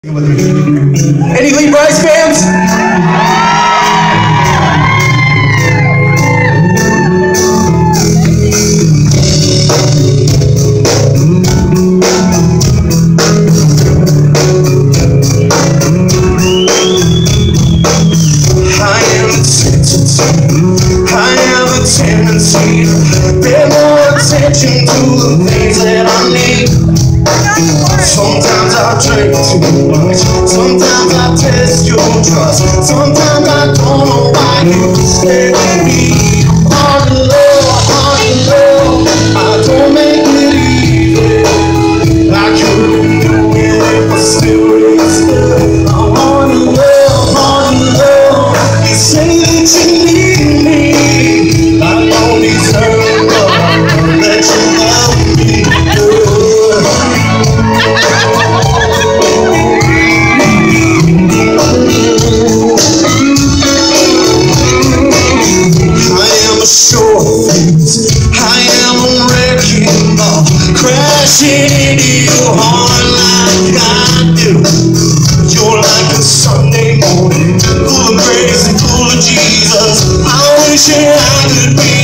Any Lee Brice fans? I have a tendency to pay more attention to the things that I need. Sometimes I drink too much, sometimes I test your trust, sometimes I don't know why you stay with me. Hard to love, I don't make it easy. I couldn't do it if I still rested. I wanna love, you say that you need me. I don't deserve love, let you love me. I am a wrecking ball, crashing into your heart like I do. You're like a Sunday morning, full of grace and full of Jesus. I wish that I could be